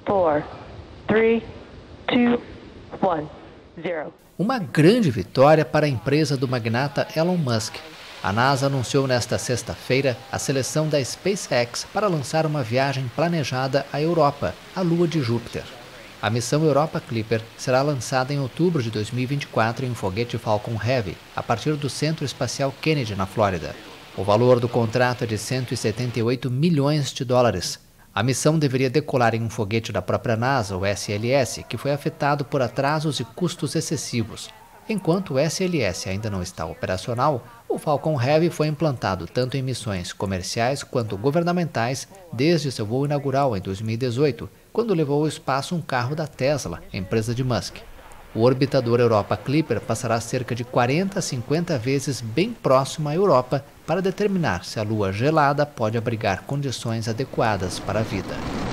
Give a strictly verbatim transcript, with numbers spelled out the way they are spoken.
four, three, two, one, zero. Uma grande vitória para a empresa do magnata Elon Musk. A NASA anunciou nesta sexta-feira a seleção da SpaceX para lançar uma viagem planejada à Europa, à Lua de Júpiter. A missão Europa Clipper será lançada em outubro de dois mil e vinte e quatro em um foguete Falcon Heavy, a partir do Centro Espacial Kennedy, na Flórida. O valor do contrato é de cento e setenta e oito milhões de dólares. A missão deveria decolar em um foguete da própria NASA, o S L S, que foi afetado por atrasos e custos excessivos. Enquanto o S L S ainda não está operacional, o Falcon Heavy foi implantado tanto em missões comerciais quanto governamentais desde seu voo inaugural em dois mil e dezoito, quando levou ao espaço um carro da Tesla, empresa de Musk. O orbitador Europa Clipper passará cerca de quarenta a cinquenta vezes bem próximo à Europa para determinar se a Lua gelada pode abrigar condições adequadas para a vida.